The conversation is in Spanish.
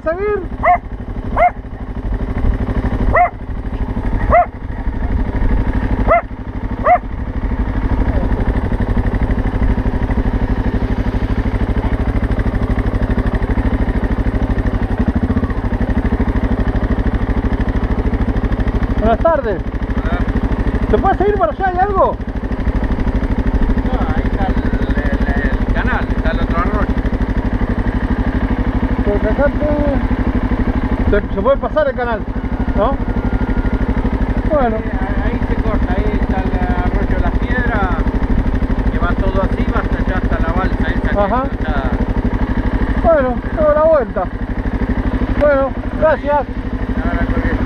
puede seguir? Buenas tardes. ¿Se puede seguir para allá? ¿Hay algo? No, ahí está el canal, está el otro arroyo. Porque acá se puede pasar el canal, ¿no? Bueno. Ahí se corta, ahí está el arroyo de las piedras, que va todo así, va hasta allá, hasta la balsa esa. Ajá. Que está... Bueno, doy la vuelta. Bueno, gracias. Ahora,